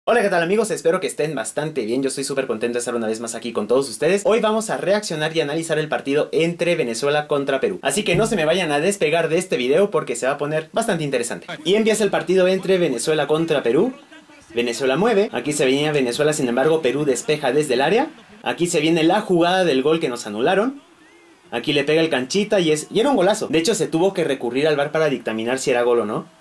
Hola, ¿qué tal amigos? Espero que estén bastante bien. Yo estoy súper contento de estar una vez más aquí con todos ustedes. Hoy vamos a reaccionar y analizar el partido entre Venezuela contra Perú. Así que no se me vayan a despegar de este video porque se va a poner bastante interesante. Y empieza el partido entre Venezuela contra Perú. Venezuela mueve. Aquí se venía Venezuela, sin embargo Perú despeja desde el área. Aquí se viene la jugada del gol que nos anularon. Aquí le pega el Canchita y era un golazo. De hecho se tuvo que recurrir al VAR para dictaminar si era gol o no.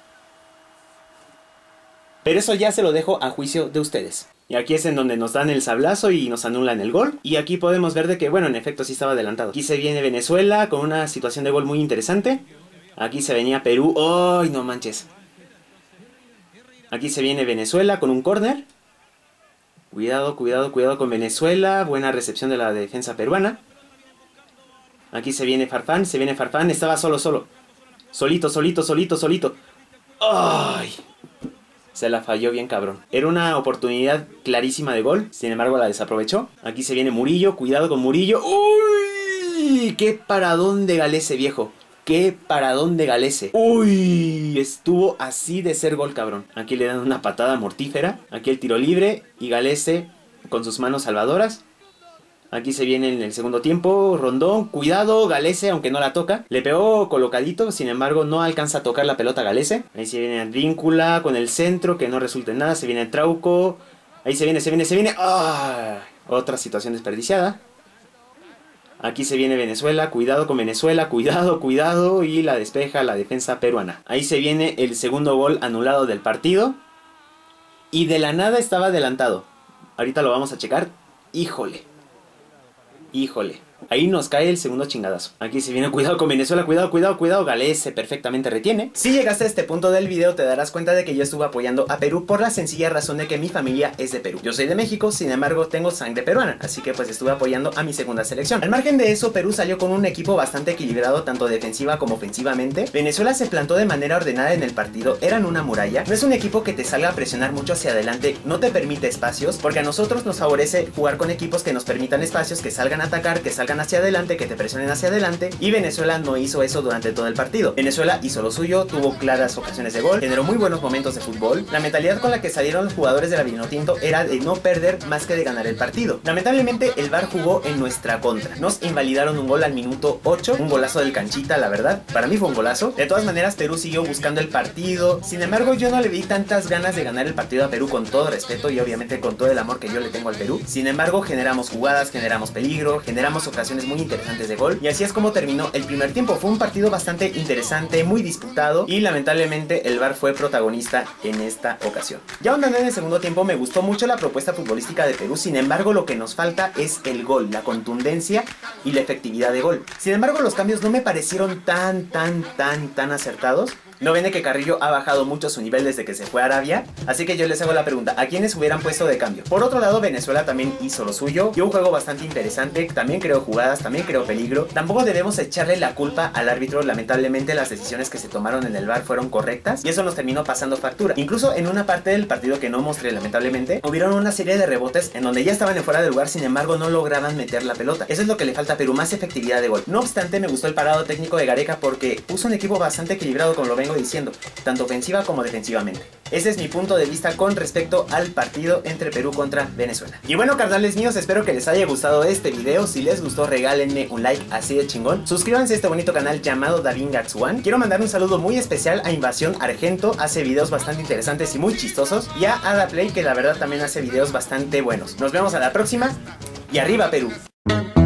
Pero eso ya se lo dejo a juicio de ustedes. Y aquí es en donde nos dan el sablazo y nos anulan el gol. Y aquí podemos ver de que, bueno, en efecto sí estaba adelantado. Aquí se viene Venezuela con una situación de gol muy interesante. Aquí se venía Perú. ¡Ay, no manches! Aquí se viene Venezuela con un córner. Cuidado, cuidado, cuidado con Venezuela. Buena recepción de la defensa peruana. Aquí se viene Farfán, Estaba solo. Solito. ¡Ay! Se la falló bien cabrón. Era una oportunidad clarísima de gol. Sin embargo la desaprovechó. Aquí se viene Murillo. Cuidado con Murillo. ¡Uy! ¡Qué paradón de Galese, viejo! ¡Qué paradón de Galese! ¡Uy! Estuvo así de ser gol, cabrón. Aquí le dan una patada mortífera. Aquí el tiro libre. Y Galese con sus manos salvadoras. Aquí se viene en el segundo tiempo, Rondón, cuidado, Galese, aunque no la toca. Le pegó colocadito, sin embargo no alcanza a tocar la pelota Galese. Ahí se viene Advíncula con el centro, que no resulta en nada, se viene Trauco. Ahí se viene. ¡Ah! Otra situación desperdiciada. Aquí se viene Venezuela, cuidado con Venezuela, cuidado. Y la despeja la defensa peruana. Ahí se viene el segundo gol anulado del partido. Y de la nada estaba adelantado. Ahorita lo vamos a checar. Híjole. Ahí nos cae el segundo chingadazo. Aquí se viene, cuidado con Venezuela, cuidado. Galese perfectamente retiene. Si llegaste a este punto del video te darás cuenta de que yo estuve apoyando a Perú por la sencilla razón de que mi familia es de Perú. Yo soy de México, sin embargo tengo sangre peruana, así que pues estuve apoyando a mi segunda selección. Al margen de eso, Perú salió con un equipo bastante equilibrado tanto defensiva como ofensivamente. Venezuela se plantó de manera ordenada en el partido, eran una muralla. No es un equipo que te salga a presionar mucho hacia adelante, no te permite espacios, porque a nosotros nos favorece jugar con equipos que nos permitan espacios, que salgan a atacar, que salgan hacia adelante, que te presionen hacia adelante, y Venezuela no hizo eso durante todo el partido. Venezuela hizo lo suyo, tuvo claras ocasiones de gol, generó muy buenos momentos de fútbol. La mentalidad con la que salieron los jugadores de la Vinotinto era de no perder más que de ganar el partido. Lamentablemente el VAR jugó en nuestra contra. Nos invalidaron un gol al minuto 8, un golazo del Canchita, la verdad. Para mí fue un golazo. De todas maneras Perú siguió buscando el partido. Sin embargo yo no le vi tantas ganas de ganar el partido a Perú, con todo respeto y obviamente con todo el amor que yo le tengo al Perú. Sin embargo generamos jugadas, generamos peligro, generamos ocasiones muy interesantes de gol, y así es como terminó el primer tiempo. Fue un partido bastante interesante, muy disputado, y lamentablemente el VAR fue protagonista en esta ocasión. Ya andando en el segundo tiempo, me gustó mucho la propuesta futbolística de Perú. Sin embargo lo que nos falta es el gol, la contundencia y la efectividad de gol. Sin embargo los cambios no me parecieron tan acertados. No ven de que Carrillo ha bajado mucho su nivel desde que se fue a Arabia, así que yo les hago la pregunta, ¿a quiénes hubieran puesto de cambio? Por otro lado, Venezuela también hizo lo suyo, dio un juego bastante interesante, también creó jugadas, también creó peligro. Tampoco debemos echarle la culpa al árbitro, lamentablemente las decisiones que se tomaron en el VAR fueron correctas y eso nos terminó pasando factura. Incluso en una parte del partido que no mostré lamentablemente, hubieron una serie de rebotes en donde ya estaban en fuera de lugar, sin embargo no lograban meter la pelota. Eso es lo que le falta a Perú, más efectividad de gol. No obstante, me gustó el parado técnico de Gareca porque puso un equipo bastante equilibrado, como lo vengo diciendo, tanto ofensiva como defensivamente. Ese es mi punto de vista con respecto al partido entre Perú contra Venezuela. Y bueno, carnales míos, espero que les haya gustado este video. Si les gustó, regálenme un like así de chingón. Suscríbanse a este bonito canal llamado Davingax1. Quiero mandar un saludo muy especial a Invasión Argento, hace videos bastante interesantes y muy chistosos, y a Adaplay, que la verdad también hace videos bastante buenos. Nos vemos a la próxima y arriba Perú.